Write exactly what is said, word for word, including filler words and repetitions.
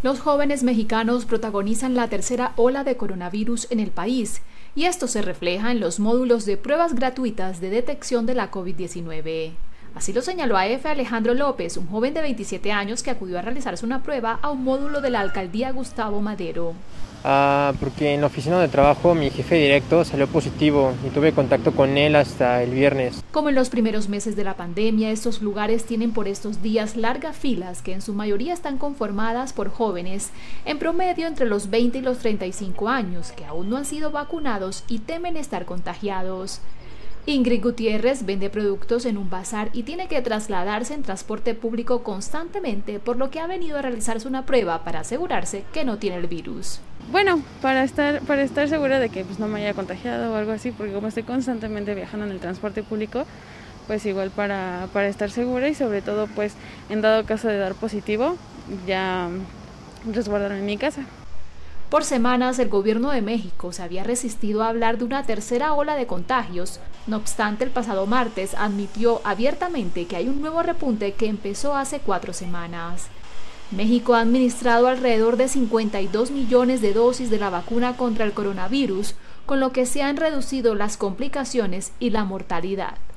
Los jóvenes mexicanos protagonizan la tercera ola de coronavirus en el país, y esto se refleja en los módulos de pruebas gratuitas de detección de la COVID diecinueve. Así lo señaló a F. Alejandro López, un joven de veintisiete años que acudió a realizarse una prueba a un módulo de la alcaldía Gustavo Madero. Ah, porque en la oficina de trabajo mi jefe directo salió positivo y tuve contacto con él hasta el viernes. Como en los primeros meses de la pandemia, estos lugares tienen por estos días largas filas que en su mayoría están conformadas por jóvenes, en promedio entre los veinte y los treinta y cinco años, que aún no han sido vacunados y temen estar contagiados. Ingrid Gutiérrez vende productos en un bazar y tiene que trasladarse en transporte público constantemente, por lo que ha venido a realizarse una prueba para asegurarse que no tiene el virus. Bueno, para estar, para estar segura de que pues, no me haya contagiado o algo así, porque como estoy constantemente viajando en el transporte público, pues igual para, para estar segura y sobre todo pues en dado caso de dar positivo, ya resguardarme en mi casa. Por semanas, el gobierno de México se había resistido a hablar de una tercera ola de contagios. No obstante, el pasado martes admitió abiertamente que hay un nuevo repunte que empezó hace cuatro semanas. México ha administrado alrededor de cincuenta y dos millones de dosis de la vacuna contra el coronavirus, con lo que se han reducido las complicaciones y la mortalidad.